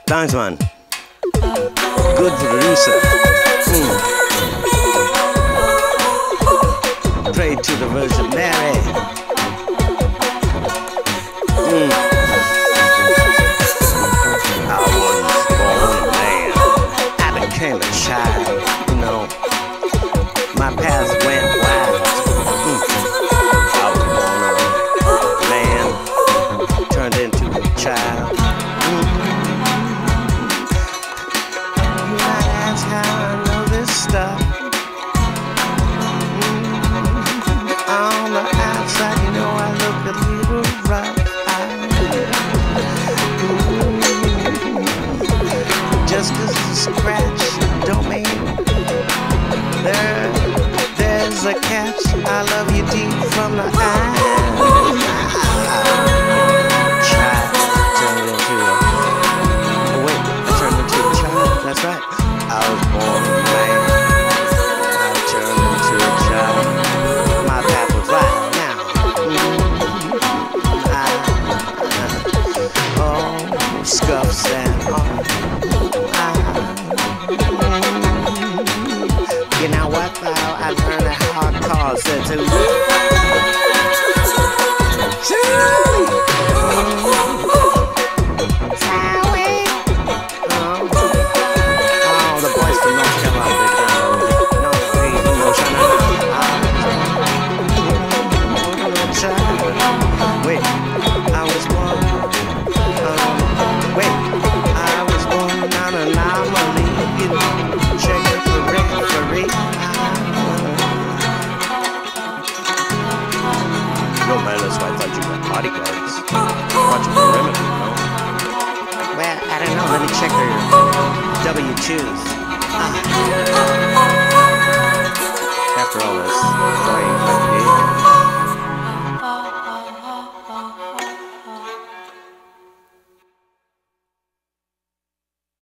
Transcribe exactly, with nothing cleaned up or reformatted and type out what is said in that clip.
Thanks, man. Good producer. Mm. Pray to the Virgin Mary. Mm. I was born a man. I became a child. You know, my path went wide. Mm. I was born a man, turned into a child. Mm. You might ask how I know this stuff. Mm. On the outside, you know I look a little rough. Just 'cause it's a scratch don't mean there, there's a catch. I love you deep from the eye. Child turned into a oh wait, I turned into a child. That's right. I was born a man. I turned into a child. My path was right now. Mm-hmm. I, I, oh, scuffs and all. You know what though? I learned a hard cause to do. Charlie! Charlie! Oh, oh, the boys from North Carolina. No, no, wait, I was born. Um, wait, I was born on an anomaly. You know, check it for referee. No man, that's why I thought you got bodyguards. Watch perimeter, you know? Well, I don't know. Let me check her W twos. Ah.